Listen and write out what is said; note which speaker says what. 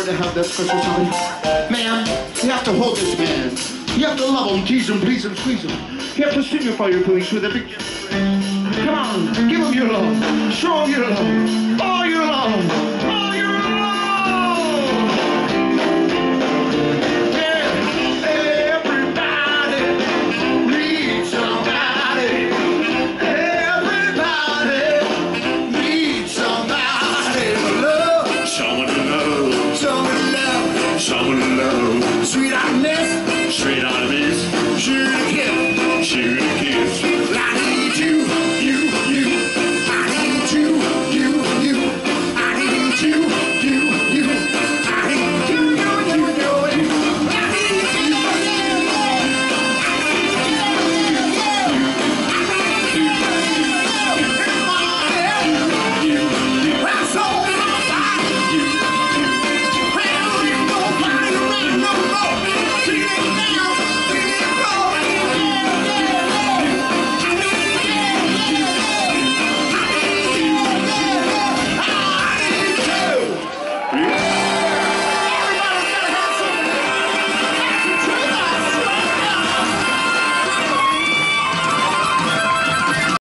Speaker 1: to have that special time. Ma'am, you have to hold this man. You have to love him, tease him, please him, squeeze him. You have to signify your feelings with a big... Come on, give him your love. Show him your love. All your love. All your love. Yeah, everybody needs somebody. Everybody needs somebody to love. Someone to love. Someone to love. Someone to love. Sweet on this. Straight on this.